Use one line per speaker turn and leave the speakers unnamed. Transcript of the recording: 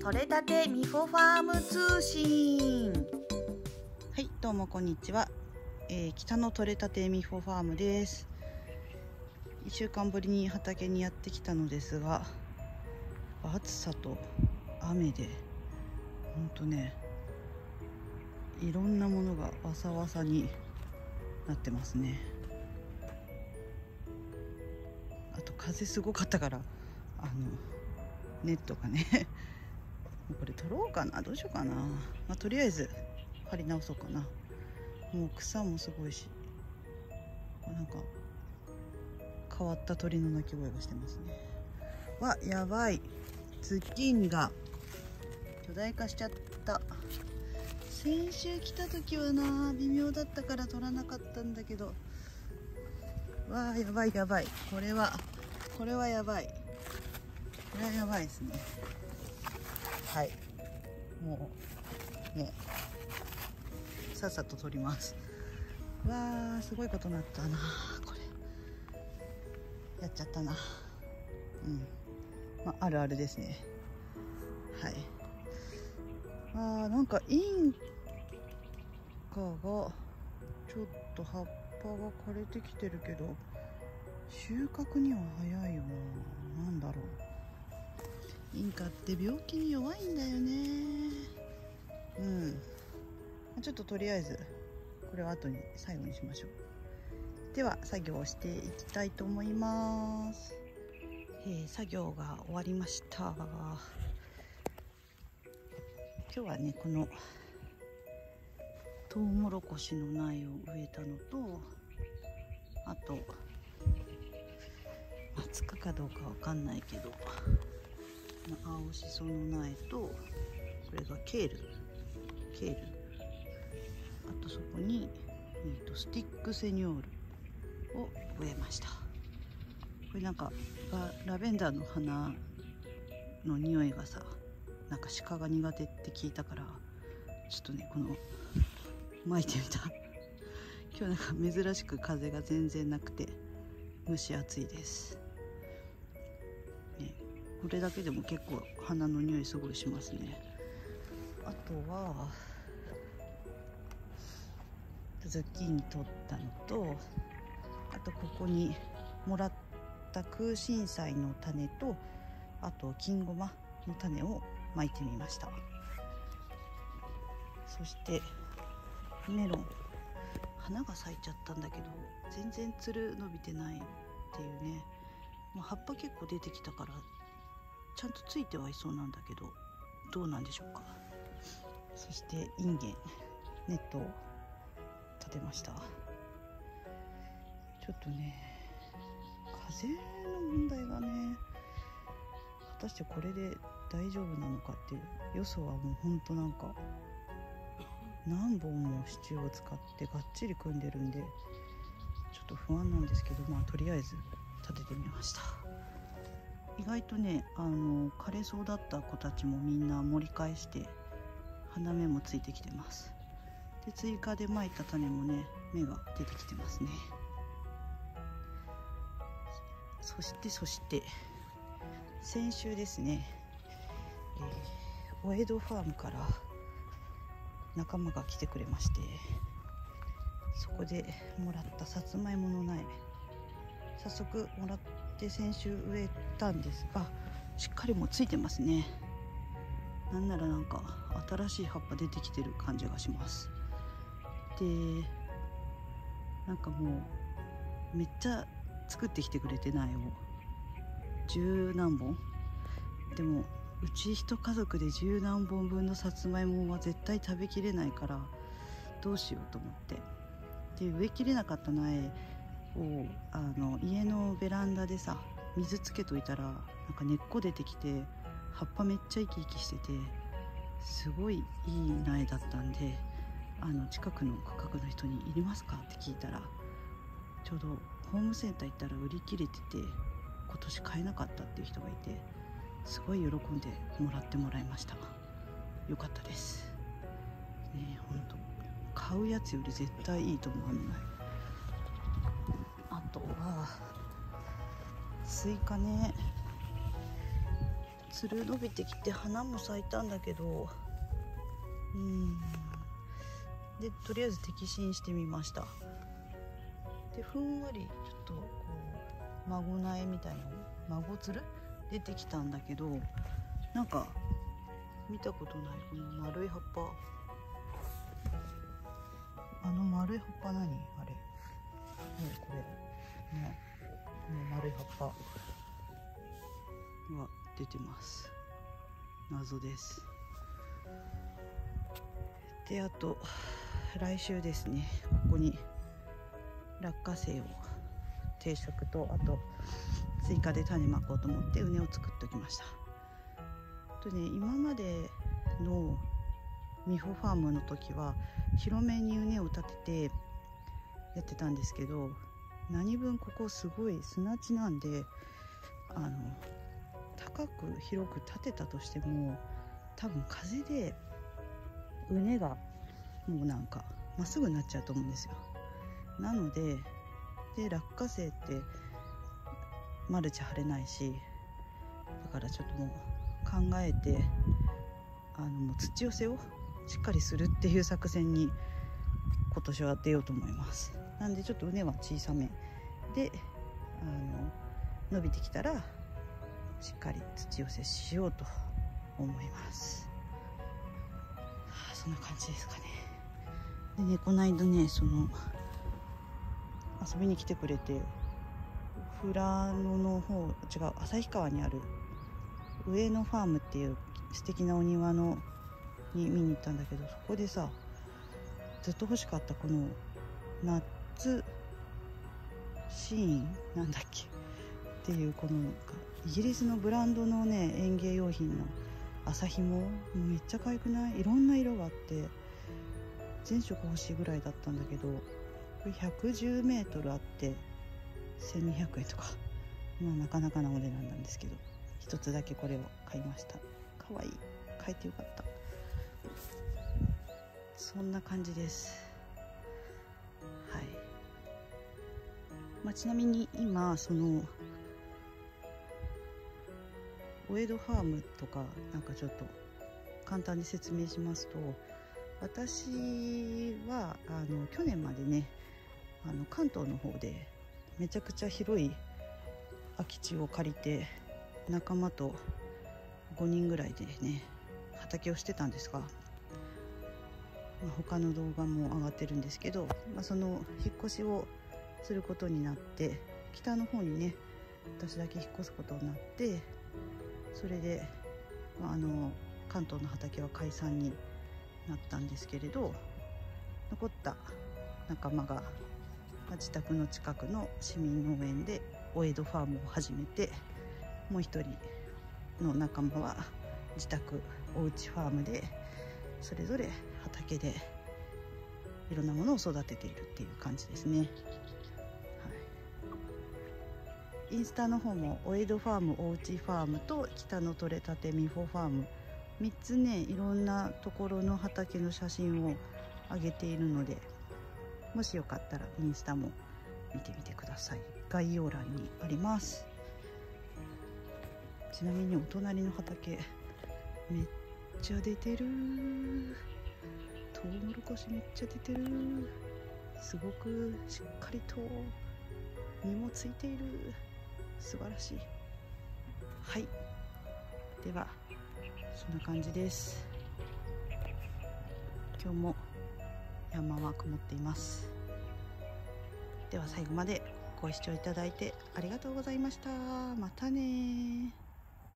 取れたてみほファーム通信。
はい、どうもこんにちは。北の取れたてみほファームです。1週間ぶりに畑にやってきたのですが、暑さと雨でほんとね、いろんなものがわさわさになってますね。あと風すごかったからネットがねこれ取ろうかな、どうしようかな。とりあえず張り直そうかな。もう草もすごいし、なんか変わった鳥の鳴き声がしてますね。わ、やばい、ズッキーニが巨大化しちゃった。先週来た時はな、微妙だったから取らなかったんだけど、わあ、やばいやばい、これはやばい、これはやばいですね。はい、もうね、さっさと取ります。わあ、すごいことになったな、これやっちゃったな。あるあるですね。はい。なんかインカがちょっと葉っぱが枯れてきてるけど、収穫には早いよな。なんだろう、インカって病気に弱いんだよね。ちょっととりあえずこれは後に最後にしましょう。では作業をしていきたいと思います。作業が終わりました。今日はね、このトウモロコシの苗を植えたのと、あとつくかどうかわかんないけど、青しその苗と、これがケール、あとそこに、スティックセニョールを植えました。これなんかラベンダーの花の匂いがさ、なんか鹿が苦手って聞いたから、ちょっとね、この巻いてみた。今日なんか珍しく風が全然なくて蒸し暑いです、これだけでも結構花の匂いすごいしますね。あとはズッキーニ取ったのと、あとここにもらった空心菜の種と、あと金ごまの種をまいてみました。そしてメロン、花が咲いちゃったんだけど全然つる伸びてないっていうね。葉っぱ結構出てきたからちゃんとついてはいそうなんだけど、どうなんでしょうか。そしてインゲン、ネットを立てました。ちょっとね、風の問題がね、果たしてこれで大丈夫なのかっていう。よそはもうほんとなんか何本も支柱を使ってがっちり組んでるんで、ちょっと不安なんですけど、とりあえず立ててみました。意外とね、枯れそうだった子たちもみんな盛り返して花芽もついてきてます。で、追加でまいた種もね、芽が出てきてますね。そして先週ですね、お江戸ファームから仲間が来てくれまして、そこでもらったさつまいもの苗、早速もらって先週植えたんですが、しっかりもうついてますね。なんならなんか新しい葉っぱ出てきてる感じがします。で、なんかもうめっちゃ作ってきてくれて、苗を十何本。でもうち一家族で十何本分のさつまいもは絶対食べきれないから、どうしようと思って、で植えきれなかった苗を家のベランダでさ、水つけといたらなんか根っこ出てきて、葉っぱめっちゃ生き生きしてて、すごいいい苗だったんで、近くの区画の人に「いりますか?」って聞いたら、ちょうどホームセンター行ったら売り切れてて、今年買えなかったっていう人がいて、すごい喜んでもらいました。よかったですね。ほんと買うやつより絶対いいと思う。あとはスイカね、 つる伸びてきて花も咲いたんだけど、でとりあえず摘心してみました。でふんわりちょっとこう孫苗みたいな孫つる出てきたんだけど、なんか見たことないこの丸い葉っぱ、丸い葉っぱ何あれ、これね、この丸い葉っぱが出てます。謎です。であと来週ですね、ここに落花生を定食と、あと追加で種まこうと思って畝を作っておきました。今までの美穂ファームの時は広めに畝を立ててやってたんですけど、何分ここすごい砂地なんで、高く広く立てたとしても多分風で畝がもうなんかまっすぐになっちゃうと思うんですよ。なので落花生ってマルチ張れないし、だからちょっともう考えてもう土寄せをしっかりするっていう作戦に今年は出ようと思います。なんでちょっと畝は小さめで伸びてきたらしっかり土寄せしようと思います。そんな感じですかね。でね、この間ね、遊びに来てくれて、富良野の方、旭川にある上野ファームっていう素敵なお庭に見に行ったんだけど、そこでさ、ずっと欲しかったこのナッツシーンなんだっけっていう、このイギリスのブランドのね園芸用品の麻ひも、めっちゃ可愛くない？いろんな色があって全色欲しいぐらいだったんだけど、これ110メートルあって1200円とか、なかなかなお値段なんですけど、一つだけこれを買いました。可愛い、買えてよかった。そんな感じです。はい。ちなみに今お江戸ファームとかなんかちょっと簡単に説明しますと、私は去年までね関東の方でめちゃくちゃ広い空き地を借りて仲間と5人ぐらいでね畑をしてたんですが、他の動画も上がってるんですけど、その引っ越しをすることになって、北の方にね私だけ引っ越すことになって、それで、関東の畑は解散になったんですけれど、残った仲間が自宅の近くの市民農園でお江戸ファームを始めて、もう一人の仲間は自宅おうちファームでそれぞれ畑でいろんなものを育てているっていう感じですね。はい、インスタの方もお江戸ファーム、おうちファームと北の取れたて美穂ファーム3つね、いろんなところの畑の写真を上げているので、もしよかったらインスタも見てみてください。概要欄にあります。ちなみにお隣の畑めっちゃ出てる。トウモロコシめっちゃ出てる。すごくしっかりと実もついている。素晴らしい。はい、ではそんな感じです。今日も山は曇っています。では最後までご視聴いただいてありがとうございました。またね。